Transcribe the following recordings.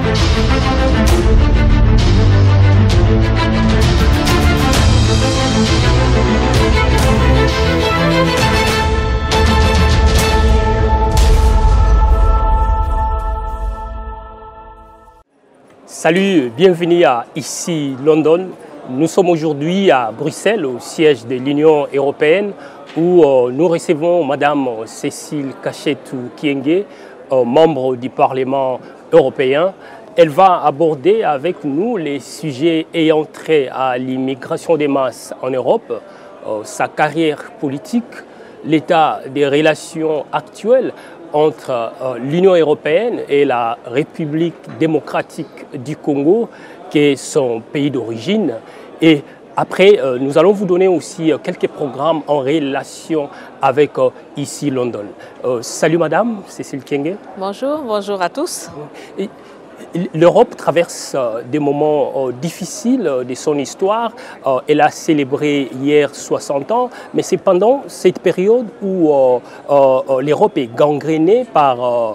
Salut, bienvenue à ici London. Nous sommes aujourd'hui à Bruxelles, au siège de l'Union européenne, où nous recevons Madame Cécile Kashetu-Kyenge, membre du Parlement européen. Elle va aborder avec nous les sujets ayant trait à l'immigration des masses en Europe, sa carrière politique, l'état des relations actuelles entre l'Union européenne et la République démocratique du Congo, qui est son pays d'origine. Et après, nous allons vous donner aussi quelques programmes en relation avec ici London. Salut Madame Cécile Kyenge. Bonjour, bonjour à tous. L'Europe traverse des moments difficiles de son histoire. Elle a célébré hier 60 ans, mais c'est pendant cette période où l'Europe est gangrénée par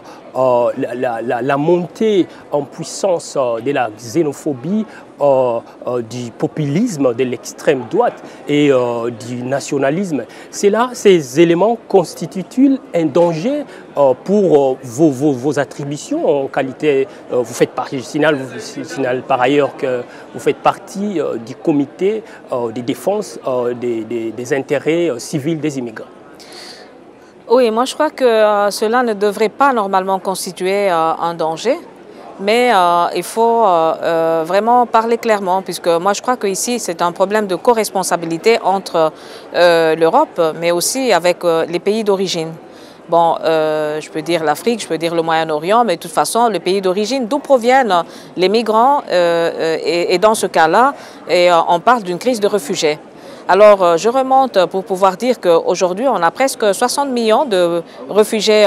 la montée en puissance de la xénophobie, du populisme de l'extrême droite et du nationalisme. Ces éléments constituent un danger pour vos attributions en qualité. Vous faites partie, je signale par ailleurs que vous faites partie du comité de défense des intérêts civils des immigrants. Oui, moi je crois que cela ne devrait pas normalement constituer un danger, mais il faut vraiment parler clairement, puisque moi je crois qu'ici c'est un problème de co-responsabilité entre l'Europe, mais aussi avec les pays d'origine. Bon, je peux dire l'Afrique, je peux dire le Moyen-Orient, mais de toute façon, le pays d'origine, d'où proviennent les migrants, et dans ce cas-là, on parle d'une crise de réfugiés. Alors, je remonte pour pouvoir dire qu'aujourd'hui, on a presque 60 millions de réfugiés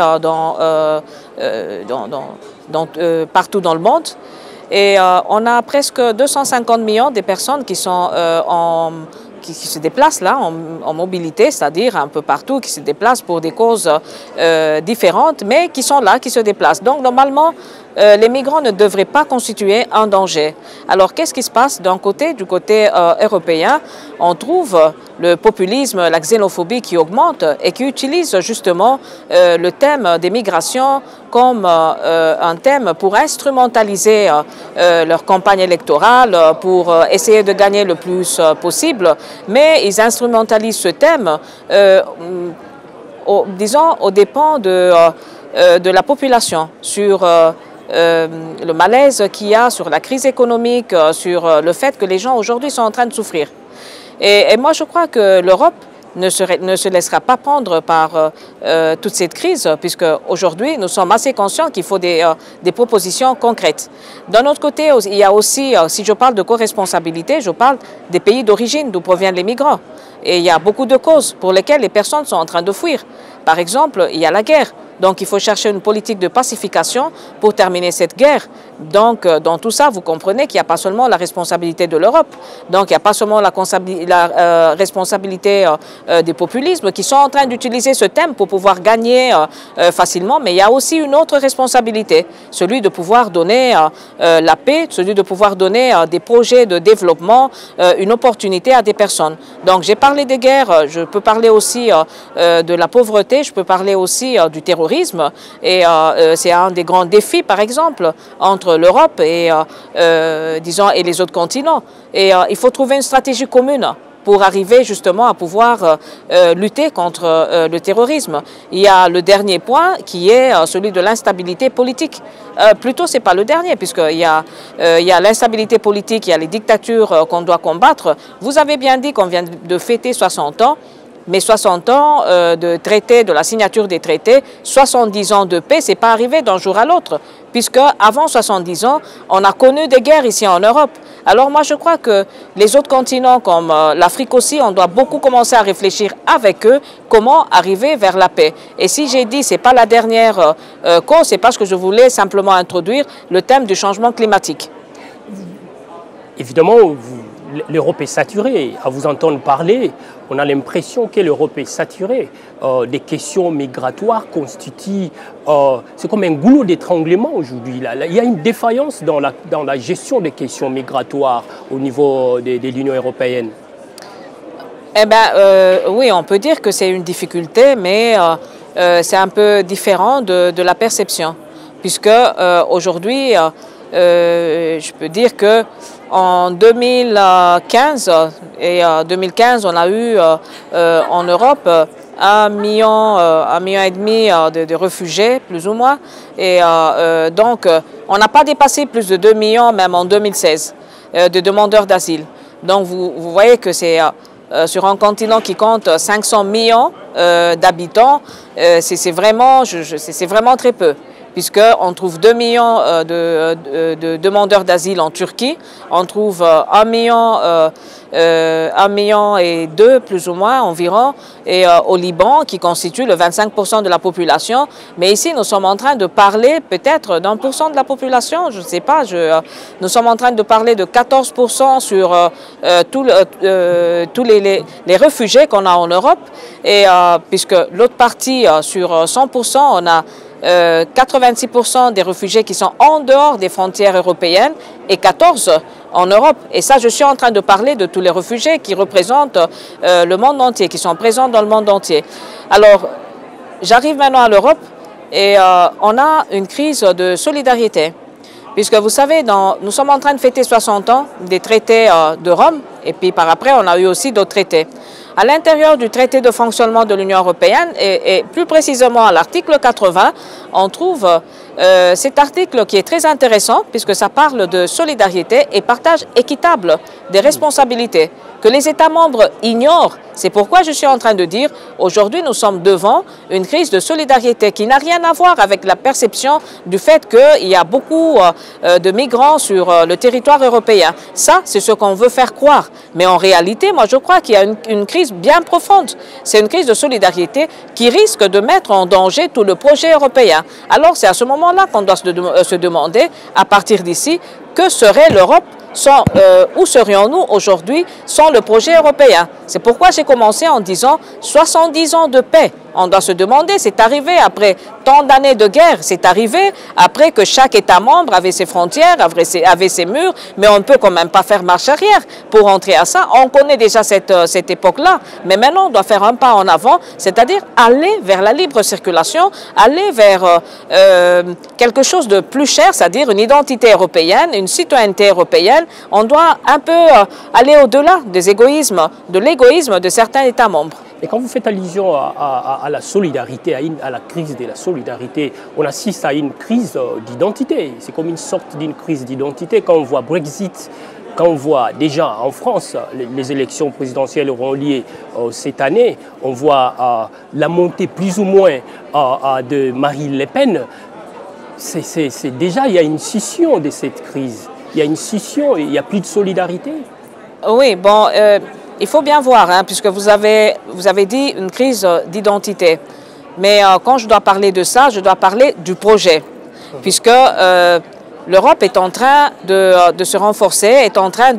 partout dans le monde. Et on a presque 250 millions de personnes qui sont qui se déplacent là en mobilité, c'est-à-dire un peu partout, qui se déplacent pour des causes différentes, mais qui sont là, qui se déplacent. Donc, normalement, les migrants ne devraient pas constituer un danger. Alors, qu'est-ce qui se passe du côté européen? On trouve le populisme, la xénophobie qui augmente et qui utilise justement le thème des migrations comme un thème pour instrumentaliser leur campagne électorale, pour essayer de gagner le plus possible. Mais ils instrumentalisent ce thème, disons, aux dépens de la population, sur le malaise qu'il y a, sur la crise économique, sur le fait que les gens aujourd'hui sont en train de souffrir. Et moi, je crois que l'Europe ne se laissera pas prendre par toute cette crise, puisque aujourd'hui, nous sommes assez conscients qu'il faut des propositions concrètes. D'un autre côté, il y a aussi, si je parle de co-responsabilité, je parle des pays d'origine d'où proviennent les migrants. Et il y a beaucoup de causes pour lesquelles les personnes sont en train de fuir. Par exemple, il y a la guerre. Donc, il faut chercher une politique de pacification pour terminer cette guerre. Donc, dans tout ça, vous comprenez qu'il n'y a pas seulement la responsabilité de l'Europe. Donc, il n'y a pas seulement la responsabilité des populismes qui sont en train d'utiliser ce thème pour pouvoir gagner facilement. Mais il y a aussi une autre responsabilité, celui de pouvoir donner la paix, celui de pouvoir donner des projets de développement, une opportunité à des personnes. Donc, j'ai parlé des guerres, je peux parler aussi de la pauvreté, je peux parler aussi du terrorisme. Et c'est un des grands défis, par exemple, entre l'Europe et, disons, et les autres continents. Et il faut trouver une stratégie commune pour arriver justement à pouvoir lutter contre le terrorisme. Il y a le dernier point qui est celui de l'instabilité politique. Plutôt, ce n'est pas le dernier, puisqu'il y a l'instabilité politique, il y a les dictatures qu'on doit combattre. Vous avez bien dit qu'on vient de fêter 60 ans. Mais 60 ans de traité, de la signature des traités, 70 ans de paix, ce n'est pas arrivé d'un jour à l'autre. Puisque avant 70 ans, on a connu des guerres ici en Europe. Alors moi, je crois que les autres continents, comme l'Afrique aussi, on doit beaucoup commencer à réfléchir avec eux comment arriver vers la paix. Et si j'ai dit, ce n'est pas la dernière cause, c'est parce que je voulais simplement introduire le thème du changement climatique. Évidemment, l'Europe est saturée. À vous entendre parler, on a l'impression que l'Europe est saturée. Des questions migratoires constituent, c'est comme un goulot d'étranglement aujourd'hui. Il y a une défaillance dans la gestion des questions migratoires au niveau de l'Union européenne. Eh bien, oui, on peut dire que c'est une difficulté, mais c'est un peu différent de la perception. Puisque aujourd'hui, je peux dire que en 2015 et 2015, on a eu en Europe 1,5 million de réfugiés, plus ou moins. Et donc, on n'a pas dépassé plus de 2 millions, même en 2016, de demandeurs d'asile. Donc, vous voyez que c'est sur un continent qui compte 500 millions d'habitants, c'est vraiment très peu, puisqu'on trouve 2 millions de demandeurs d'asile en Turquie, on trouve 1 million et 2 plus ou moins environ, et au Liban, qui constitue le 25% de la population. Mais ici, nous sommes en train de parler peut-être d'1% de la population, je ne sais pas, nous sommes en train de parler de 14% sur tous les réfugiés qu'on a en Europe, et puisque l'autre partie, sur 100%, on a 86% des réfugiés qui sont en dehors des frontières européennes et 14% en Europe. Et ça, je suis en train de parler de tous les réfugiés qui représentent le monde entier, qui sont présents dans le monde entier. Alors, j'arrive maintenant à l'Europe et on a une crise de solidarité. Puisque vous savez, nous sommes en train de fêter 60 ans des traités de Rome, et puis par après, on a eu aussi d'autres traités. À l'intérieur du traité de fonctionnement de l'Union européenne, et plus précisément à l'article 80, on trouve cet article qui est très intéressant, puisque ça parle de solidarité et partage équitable des responsabilités que les États membres ignorent. C'est pourquoi je suis en train de dire, aujourd'hui, nous sommes devant une crise de solidarité qui n'a rien à voir avec la perception du fait qu'il y a beaucoup de migrants sur le territoire européen. Ça, c'est ce qu'on veut faire croire. Mais en réalité, moi, je crois qu'il y a une crise bien profonde. C'est une crise de solidarité qui risque de mettre en danger tout le projet européen. Alors, c'est à ce moment-là qu'on doit se demander, à partir d'ici, que serait l'Europe où serions-nous aujourd'hui sans le projet européen? C'est pourquoi j'ai commencé en disant 70 ans de paix. On doit se demander, c'est arrivé après tant d'années de guerre, c'est arrivé après que chaque État membre avait ses frontières, avait ses murs, mais on ne peut quand même pas faire marche arrière pour entrer à ça. On connaît déjà cette époque-là, mais maintenant on doit faire un pas en avant, c'est-à-dire aller vers la libre circulation, aller vers quelque chose de plus cher, c'est-à-dire une identité européenne, une citoyenneté européenne. On doit un peu aller au-delà des égoïsmes, de l'égoïsme de certains États membres. Et quand vous faites allusion à la solidarité, à la crise de la solidarité, on assiste à une crise d'identité. C'est comme une sorte d'une crise d'identité. Quand on voit Brexit, quand on voit déjà en France, les élections présidentielles auront lieu cette année, on voit la montée plus ou moins de Marine Le Pen. C'est déjà, il y a une scission de cette crise. Il y a une scission, il n'y a plus de solidarité. Oui, bon, il faut bien voir, hein, puisque vous avez dit une crise d'identité. Mais quand je dois parler de ça, je dois parler du projet. Puisque l'Europe est en train de se renforcer, est en train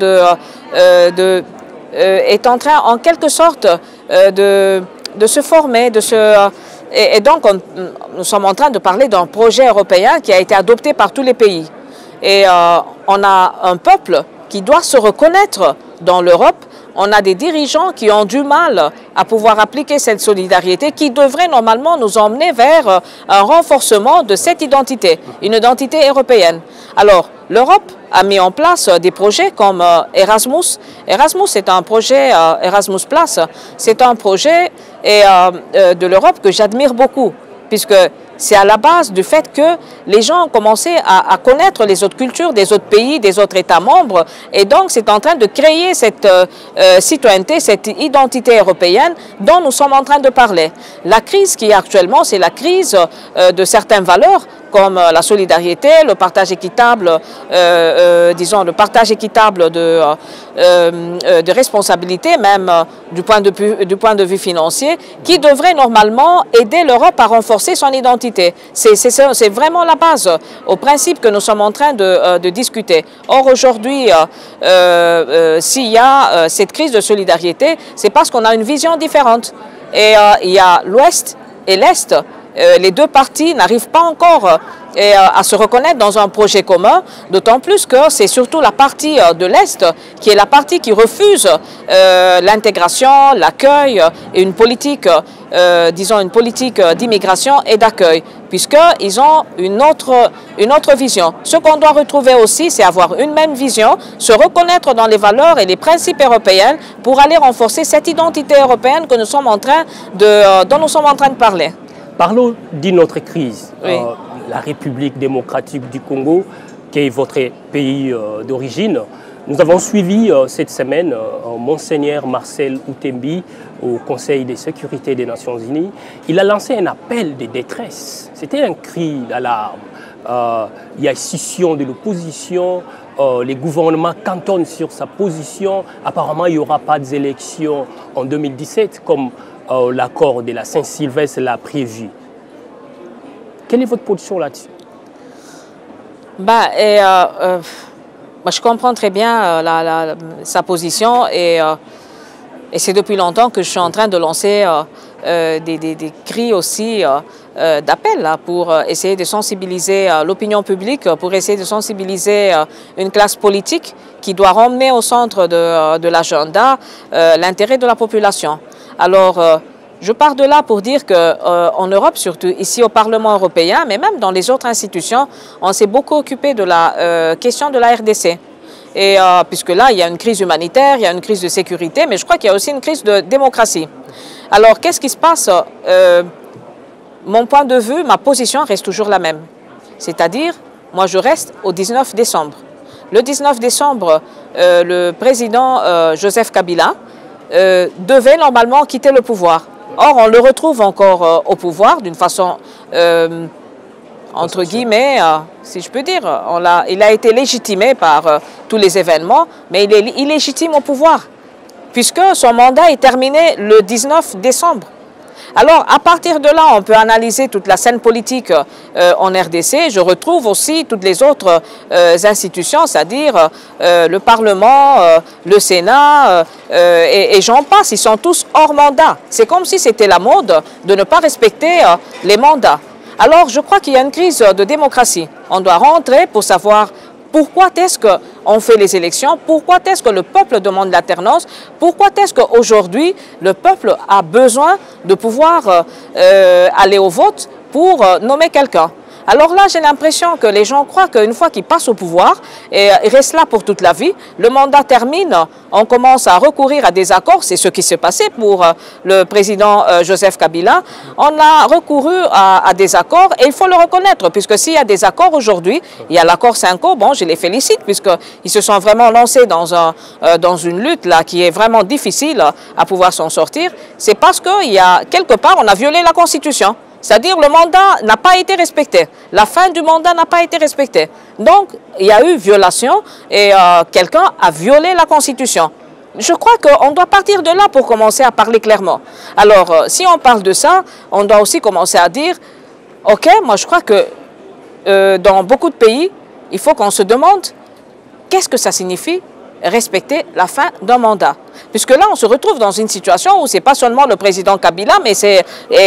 en quelque sorte de se former, et donc nous sommes en train de parler d'un projet européen qui a été adopté par tous les pays. Et on a un peuple qui doit se reconnaître dans l'Europe. On a des dirigeants qui ont du mal à pouvoir appliquer cette solidarité qui devrait normalement nous emmener vers un renforcement de cette identité, une identité européenne. Alors, l'Europe a mis en place des projets comme Erasmus. Erasmus, c'est un projet, Erasmus Plus, c'est un projet de l'Europe que j'admire beaucoup, puisque c'est à la base du fait que les gens ont commencé à connaître les autres cultures des autres pays, des autres États membres. Et donc, c'est en train de créer cette citoyenneté, cette identité européenne dont nous sommes en train de parler. La crise qui est actuellement, c'est la crise de certaines valeurs comme la solidarité, le partage équitable, disons le partage équitable de responsabilités, même du point de vue financier, qui devrait normalement aider l'Europe à renforcer son identité. C'est vraiment la base, au principe que nous sommes en train de discuter. Or aujourd'hui, s'il y a cette crise de solidarité, c'est parce qu'on a une vision différente. Et il y a l'Ouest et l'Est. Les deux parties n'arrivent pas encore à se reconnaître dans un projet commun, d'autant plus que c'est surtout la partie de l'Est qui est la partie qui refuse l'intégration, l'accueil et une politique, disons une politique d'immigration et d'accueil, puisqu'ils ont une autre vision. Ce qu'on doit retrouver aussi, c'est avoir une même vision, se reconnaître dans les valeurs et les principes européens pour aller renforcer cette identité européenne que nous sommes en train dont nous sommes en train de parler. Parlons d'une autre crise, oui. La République démocratique du Congo, qui est votre pays d'origine. Nous avons suivi cette semaine Monseigneur Marcel Outembi au Conseil de sécurité des Nations Unies. Il a lancé un appel de détresse. C'était un cri d'alarme. Il y a scission de l'opposition. Les gouvernements cantonnent sur sa position. Apparemment, il n'y aura pas d'élections en 2017, comme l'accord de la Saint-Sylvestre l'a prévu. Quelle est votre position là-dessus? Moi, je comprends très bien sa position et c'est depuis longtemps que je suis en train de lancer des cris aussi d'appel pour essayer de sensibiliser l'opinion publique, pour essayer de sensibiliser une classe politique qui doit ramener au centre de l'agenda l'intérêt de la population. Alors, je pars de là pour dire qu'en Europe, surtout ici au Parlement européen, mais même dans les autres institutions, on s'est beaucoup occupé de la question de la RDC. Et puisque là, il y a une crise humanitaire, il y a une crise de sécurité, mais je crois qu'il y a aussi une crise de démocratie. Alors, qu'est-ce qui se passe? Mon point de vue, ma position reste toujours la même. C'est-à-dire, moi, je reste au 19 décembre. Le 19 décembre, le président Joseph Kabila devait normalement quitter le pouvoir. Or, on le retrouve encore au pouvoir d'une façon, entre guillemets, si je peux dire. Il a été légitimé par tous les événements, mais il est illégitime au pouvoir, puisque son mandat est terminé le 19 décembre. Alors, à partir de là, on peut analyser toute la scène politique en RDC. Je retrouve aussi toutes les autres institutions, c'est-à-dire le Parlement, le Sénat, et j'en passe. Ils sont tous hors mandat. C'est comme si c'était la mode de ne pas respecter les mandats. Alors, je crois qu'il y a une crise de démocratie. On doit rentrer pour savoir pourquoi est-ce qu'on fait les élections, pourquoi est-ce que le peuple demande l'alternance, pourquoi est-ce qu'aujourd'hui le peuple a besoin de pouvoir aller au vote pour nommer quelqu'un. Alors là, j'ai l'impression que les gens croient qu'une fois qu'ils passent au pouvoir, et ils restent là pour toute la vie, le mandat termine, on commence à recourir à des accords, c'est ce qui s'est passé pour le président Joseph Kabila. On a recouru à des accords et il faut le reconnaître, puisque s'il y a des accords aujourd'hui, il y a l'accord 5 bon, je les félicite, puisqu'ils se sont vraiment lancés dans une lutte là, qui est vraiment difficile à pouvoir s'en sortir, c'est parce qu'il y a quelque part, on a violé la Constitution. C'est-à-dire le mandat n'a pas été respecté. La fin du mandat n'a pas été respectée. Donc, il y a eu violation et quelqu'un a violé la Constitution. Je crois qu'on doit partir de là pour commencer à parler clairement. Alors, si on parle de ça, on doit aussi commencer à dire, OK, moi je crois que dans beaucoup de pays, il faut qu'on se demande qu'est-ce que ça signifie respecter la fin d'un mandat. Puisque là, on se retrouve dans une situation où c'est pas seulement le président Kabila, mais c'est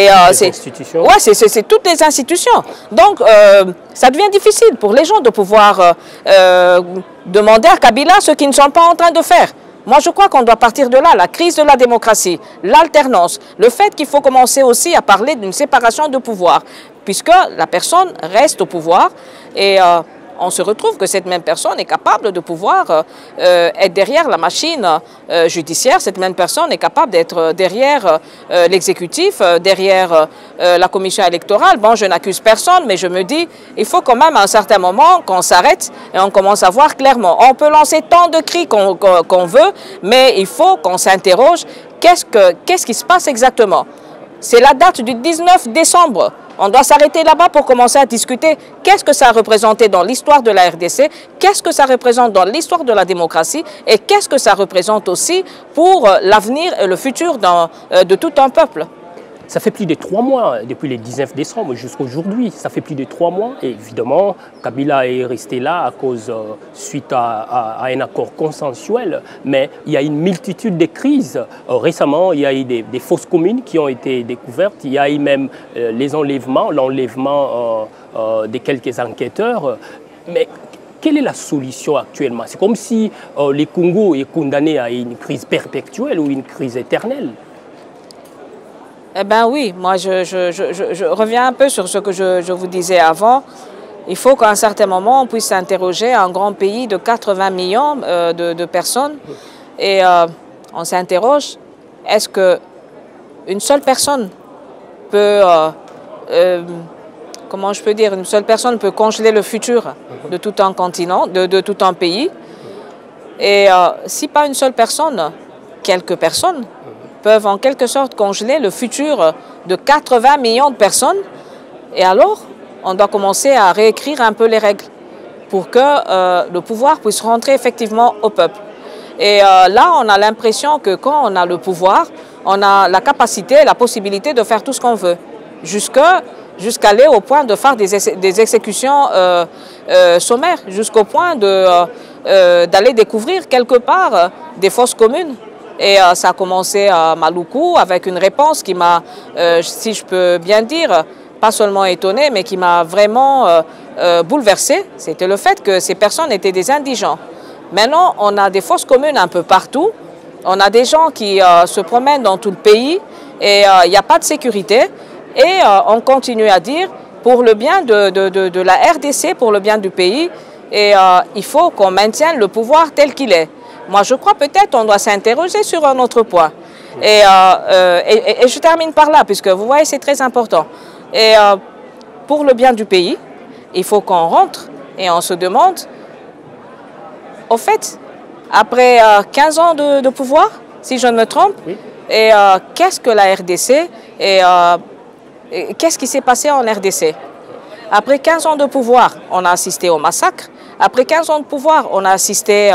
toutes les institutions. Donc, ça devient difficile pour les gens de pouvoir demander à Kabila ce qu'ils ne sont pas en train de faire. Moi, je crois qu'on doit partir de là, la crise de la démocratie, l'alternance, le fait qu'il faut commencer aussi à parler d'une séparation de pouvoir, puisque la personne reste au pouvoir et on se retrouve que cette même personne est capable de pouvoir être derrière la machine judiciaire, cette même personne est capable d'être derrière l'exécutif, derrière la commission électorale. Bon, je n'accuse personne, mais je me dis, il faut quand même à un certain moment qu'on s'arrête et on commence à voir clairement. On peut lancer tant de cris qu'on veut, mais il faut qu'on s'interroge, qu'est-ce qui se passe exactement? C'est la date du 19 décembre. On doit s'arrêter là-bas pour commencer à discuter qu'est-ce que ça a représenté dans l'histoire de la RDC, qu'est-ce que ça représente dans l'histoire de la démocratie et qu'est-ce que ça représente aussi pour l'avenir et le futur de tout un peuple. Ça fait plus de 3 mois, depuis le 19 décembre jusqu'à aujourd'hui. Ça fait plus de 3 mois. Et évidemment, Kabila est resté là à cause, suite à un accord consensuel. Mais il y a une multitude de crises. Récemment, il y a eu des fausses communes qui ont été découvertes. Il y a eu même les enlèvements, l'enlèvement de quelques enquêteurs. Mais quelle est la solution actuellement? C'est comme si le Congo est condamné à une crise perpétuelle ou une crise éternelle. Eh bien oui, moi je reviens un peu sur ce que je vous disais avant. Il faut qu'à un certain moment on puisse s'interroger un grand pays de 80 millions de personnes et on s'interroge, est-ce qu'une seule personne peut, comment je peux dire, une seule personne peut congeler le futur de tout un continent, de tout un pays? Et si pas une seule personne, quelques personnes peuvent en quelque sorte congeler le futur de 80 millions de personnes. Et alors, on doit commencer à réécrire un peu les règles pour que le pouvoir puisse rentrer effectivement au peuple. Et là, on a l'impression que quand on a le pouvoir, on a la capacité, la possibilité de faire tout ce qu'on veut, jusqu'à aller au point de faire des exécutions sommaires, jusqu'au point d'aller découvrir quelque part des fosses communes. Et ça a commencé à Maluku avec une réponse qui m'a, si je peux bien dire, pas seulement étonnée, mais qui m'a vraiment bouleversée. C'était le fait que ces personnes étaient des indigents. Maintenant, on a des fosses communes un peu partout. On a des gens qui se promènent dans tout le pays et il n'y a pas de sécurité. Et on continue à dire, pour le bien de la RDC, pour le bien du pays, et il faut qu'on maintienne le pouvoir tel qu'il est. Moi, je crois peut-être qu'on doit s'interroger sur un autre point. Et je termine par là, puisque vous voyez, c'est très important. Et pour le bien du pays, il faut qu'on rentre et on se demande, au fait, après 15 ans de pouvoir, si je ne me trompe, oui. Et qu'est-ce que la RDC et qu'est-ce qui s'est passé en RDC? Après 15 ans de pouvoir, on a assisté au massacre. Après 15 ans de pouvoir, on a assisté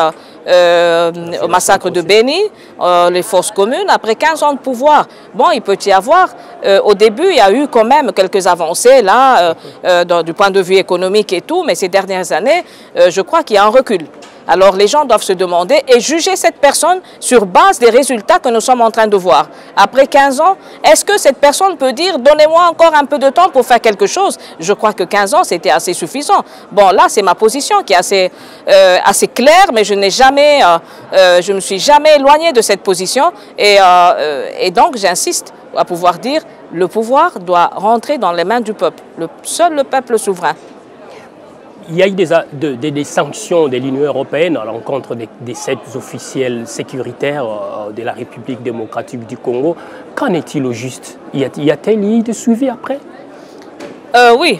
au massacre de Beni, les fosses communes. Après 15 ans de pouvoir, bon, il peut y avoir, au début, il y a eu quand même quelques avancées, là, du point de vue économique et tout, mais ces dernières années, je crois qu'il y a un recul. Alors les gens doivent se demander et juger cette personne sur base des résultats que nous sommes en train de voir. Après 15 ans, est-ce que cette personne peut dire « donnez-moi encore un peu de temps pour faire quelque chose ?» Je crois que 15 ans, c'était assez suffisant. Bon, là, c'est ma position qui est assez claire, mais je me suis jamais éloignée de cette position. Et donc, j'insiste à pouvoir dire « le pouvoir doit rentrer dans les mains du peuple, seul le peuple souverain ». Il y a eu des sanctions de l'Union européenne à l'encontre des 7 officiels sécuritaires de la République démocratique du Congo. Qu'en est-il au juste? Y a-t-il eu de suivi après? Oui,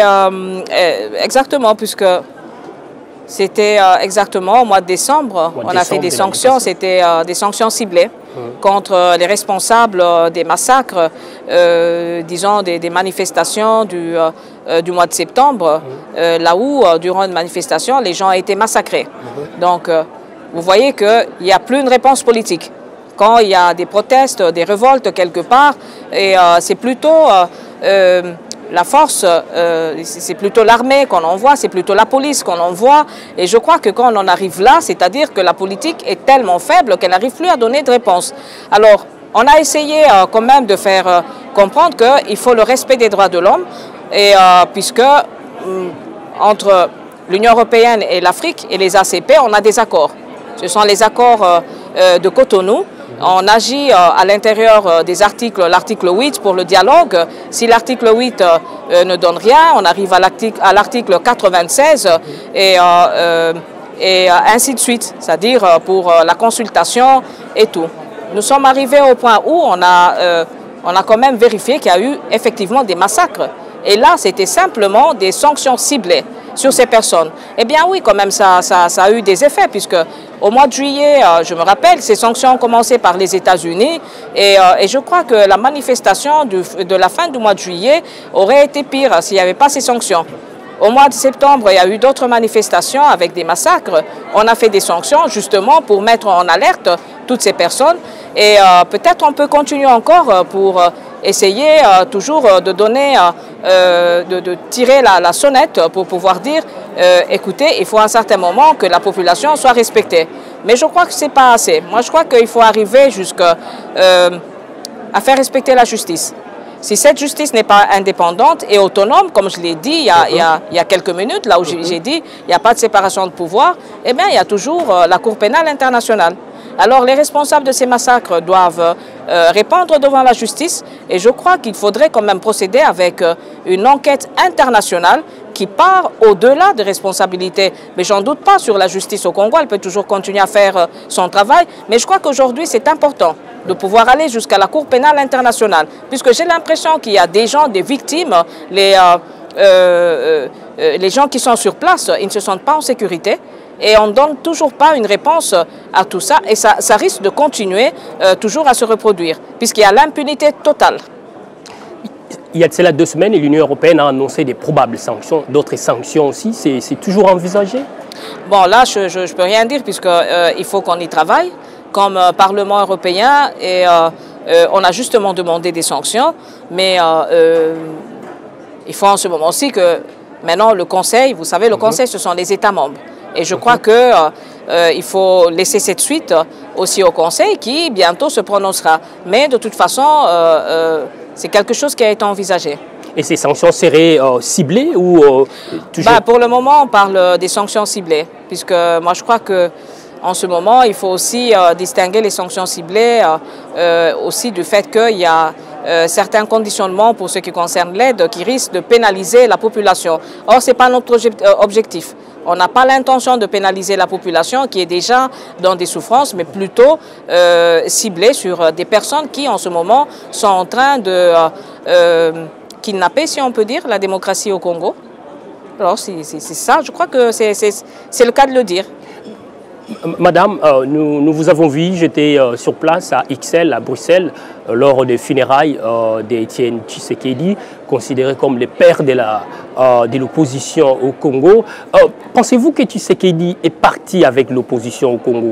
exactement, puisque c'était exactement au mois de décembre, on a fait des sanctions, c'était des sanctions ciblées contre les responsables des massacres, disons des manifestations du mois de septembre, là où, durant une manifestation, les gens ont été massacrés. Donc, vous voyez qu'il n'y a plus une réponse politique. Quand il y a des protestes, des révoltes quelque part, et c'est plutôt la force, c'est plutôt l'armée qu'on envoie, c'est plutôt la police qu'on envoie. Et je crois que quand on en arrive là, c'est-à-dire que la politique est tellement faible qu'elle n'arrive plus à donner de réponse. Alors, on a essayé quand même de faire comprendre qu'il faut le respect des droits de l'homme, et puisque entre l'Union européenne et l'Afrique et les ACP, on a des accords. Ce sont les accords de Cotonou. On agit à l'intérieur des articles, l'article 8 pour le dialogue. Si l'article 8 ne donne rien, on arrive à l'article 96 et ainsi de suite, c'est-à-dire pour la consultation et tout. Nous sommes arrivés au point où on a quand même vérifié qu'il y a eu effectivement des massacres. Et là, c'était simplement des sanctions ciblées sur ces personnes. Eh bien oui, quand même, ça a eu des effets, puisque Au mois de juillet, je me rappelle, ces sanctions ont commencé par les États-Unis et je crois que la manifestation de la fin du mois de juillet aurait été pire s'il n'y avait pas ces sanctions. Au mois de septembre, il y a eu d'autres manifestations avec des massacres. On a fait des sanctions justement pour mettre en alerte toutes ces personnes. Et peut-être on peut continuer encore pour essayer toujours de donner, de tirer la sonnette pour pouvoir dire, écoutez, il faut à un certain moment que la population soit respectée. Mais je crois que ce n'est pas assez. Moi, je crois qu'il faut arriver jusqu'à faire respecter la justice. Si cette justice n'est pas indépendante et autonome, comme je l'ai dit il y a quelques minutes, là où j'ai dit il n'y a pas de séparation de pouvoir, eh bien, il y a toujours la Cour pénale internationale. Alors les responsables de ces massacres doivent répondre devant la justice et je crois qu'il faudrait quand même procéder avec une enquête internationale qui part au-delà des responsabilités. Mais j'en doute pas sur la justice au Congo, elle peut toujours continuer à faire son travail, mais je crois qu'aujourd'hui c'est important de pouvoir aller jusqu'à la Cour pénale internationale, puisque j'ai l'impression qu'il y a des gens, des victimes, les gens qui sont sur place, ils ne se sentent pas en sécurité. Et on ne donne toujours pas une réponse à tout ça. Et ça risque de continuer toujours à se reproduire, puisqu'il y a l'impunité totale. Il y a de cela 2 semaines, l'Union européenne a annoncé des probables sanctions, d'autres sanctions aussi. C'est toujours envisagé? Bon, là, je ne peux rien dire, puisqu'il faut qu'on y travaille comme Parlement européen. Et on a justement demandé des sanctions. Mais il faut en ce moment aussi que maintenant le Conseil, vous savez, le Conseil, ce sont les États membres. Et je crois qu'il faut laisser cette suite aussi au Conseil qui bientôt se prononcera. Mais de toute façon, c'est quelque chose qui a été envisagé. Et ces sanctions seraient ciblées ou toujours... Pour le moment, on parle des sanctions ciblées. Puisque moi, je crois qu'en ce moment, il faut aussi distinguer les sanctions ciblées aussi du fait qu'il y a certains conditionnements pour ce qui concerne l'aide qui risquent de pénaliser la population. Or, ce n'est pas notre objectif. On n'a pas l'intention de pénaliser la population qui est déjà dans des souffrances, mais plutôt ciblée sur des personnes qui, en ce moment, sont en train de kidnapper, si on peut dire, la démocratie au Congo. Alors, c'est ça, je crois que c'est le cas de le dire. Madame, nous vous avons vu, j'étais sur place à Ixelles, à Bruxelles, lors des funérailles d'Étienne Tshisekedi, considéré comme le père de l'opposition au Congo. Pensez-vous que Tshisekedi est parti avec l'opposition au Congo?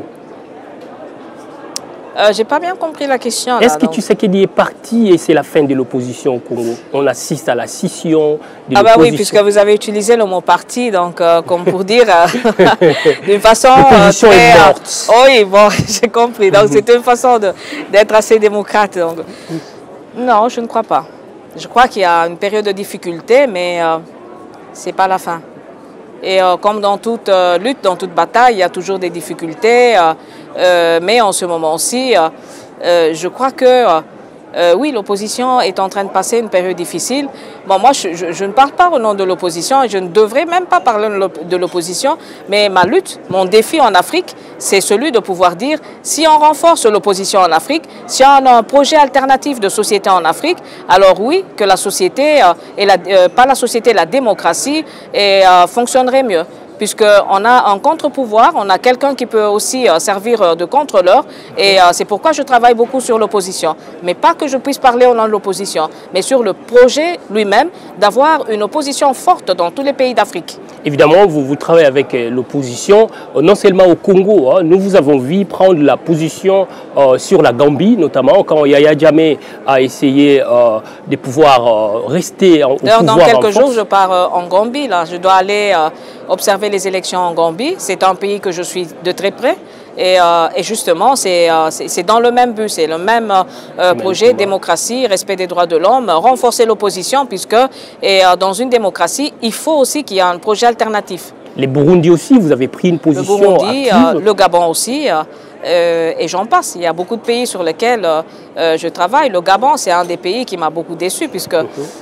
Je n'ai pas bien compris la question. Est-ce que Tshisekedi est parti et c'est la fin de l'opposition au Congo? On assiste à la scission de l'opposition. Oui, puisque vous avez utilisé le mot parti, donc comme pour dire d'une façon... L'opposition est morte. Oui, bon, j'ai compris. Donc c'est une façon d'être assez démocrate. Donc. Non, je ne crois pas. Je crois qu'il y a une période de difficulté, mais ce n'est pas la fin. Et comme dans toute lutte, dans toute bataille, il y a toujours des difficultés. Mais en ce moment-ci, je crois que oui, l'opposition est en train de passer une période difficile. Bon, moi, je ne parle pas au nom de l'opposition et je ne devrais même pas parler de l'opposition, mais ma lutte, mon défi en Afrique, c'est celui de pouvoir dire si on renforce l'opposition en Afrique, si on a un projet alternatif de société en Afrique, alors oui, que la société, pas la société, la démocratie fonctionnerait mieux. Puisqu'on a un contre-pouvoir, on a quelqu'un qui peut aussi servir de contrôleur et c'est pourquoi je travaille beaucoup sur l'opposition. Mais pas que je puisse parler au nom de l'opposition, mais sur le projet lui-même d'avoir une opposition forte dans tous les pays d'Afrique. Évidemment, vous travaillez avec l'opposition, non seulement au Congo. Nous vous avons vu prendre la position sur la Gambie, notamment quand Yaya Jammeh a essayé de pouvoir rester au pouvoir. Dans quelques jours, je pars en Gambie. Là. Je dois aller observer les élections en Gambie. C'est un pays que je suis de très près. Et justement, c'est dans le même but, c'est le même projet, démocratie, respect des droits de l'homme, renforcer l'opposition, puisque dans une démocratie, il faut aussi qu'il y ait un projet alternatif. Les Burundi aussi, vous avez pris une position le Burundi, active. Le Gabon aussi, et j'en passe. Il y a beaucoup de pays sur lesquels je travaille. Le Gabon, c'est un des pays qui m'a beaucoup déçu, puisque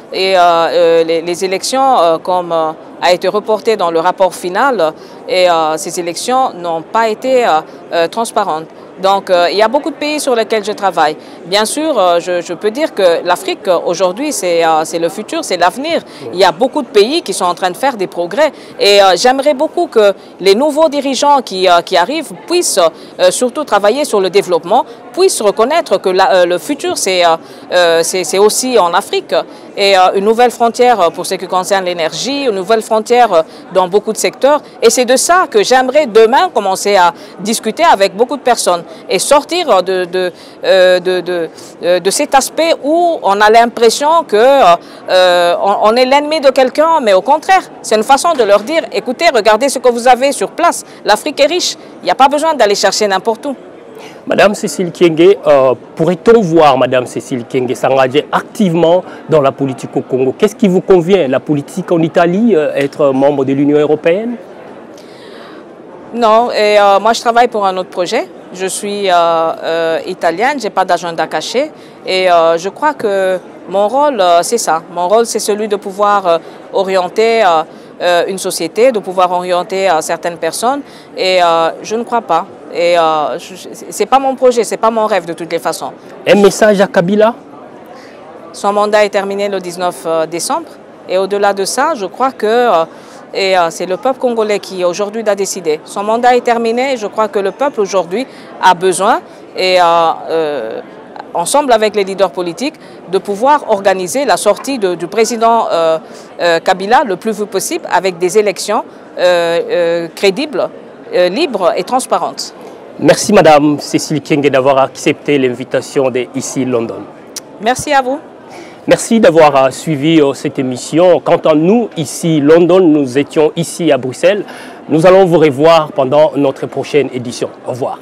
les élections, comme a été reporté dans le rapport final, et ces élections n'ont pas été transparentes. Donc, il y a beaucoup de pays sur lesquels je travaille. Bien sûr, je peux dire que l'Afrique, aujourd'hui, c'est le futur, c'est l'avenir. Il y a beaucoup de pays qui sont en train de faire des progrès. Et j'aimerais beaucoup que les nouveaux dirigeants qui arrivent puissent surtout travailler sur le développement, puissent reconnaître que le futur, c'est aussi en Afrique. Et une nouvelle frontière pour ce qui concerne l'énergie, une nouvelle frontière dans beaucoup de secteurs. Et c'est de ça que j'aimerais demain commencer à discuter avec beaucoup de personnes et sortir de cet aspect où on a l'impression qu'on est l'ennemi de quelqu'un, mais au contraire, c'est une façon de leur dire, écoutez, regardez ce que vous avez sur place, l'Afrique est riche, il n'y a pas besoin d'aller chercher n'importe où. Madame Cécile Kyenge, pourrait-on voir Madame Cécile Kyenge s'engager activement dans la politique au Congo? Qu'est-ce qui vous convient? La politique en Italie, être membre de l'Union européenne? Non, et moi je travaille pour un autre projet. Je suis italienne, je n'ai pas d'agenda caché et je crois que mon rôle, c'est ça. Mon rôle, c'est celui de pouvoir orienter une société, de pouvoir orienter certaines personnes et je ne crois pas. Et ce n'est pas mon projet, ce n'est pas mon rêve de toutes les façons. Un message à Kabila? Son mandat est terminé le 19 décembre et au-delà de ça, je crois que c'est le peuple congolais qui aujourd'hui a décidé. Son mandat est terminé et je crois que le peuple aujourd'hui a besoin, et ensemble avec les leaders politiques, de pouvoir organiser la sortie du président Kabila le plus vite possible avec des élections crédibles, libres et transparentes. Merci Madame Cécile Kyenge d'avoir accepté l'invitation de ICI London. Merci à vous. Merci d'avoir suivi cette émission. Quant à nous, ici London, nous étions ici à Bruxelles. Nous allons vous revoir pendant notre prochaine édition. Au revoir.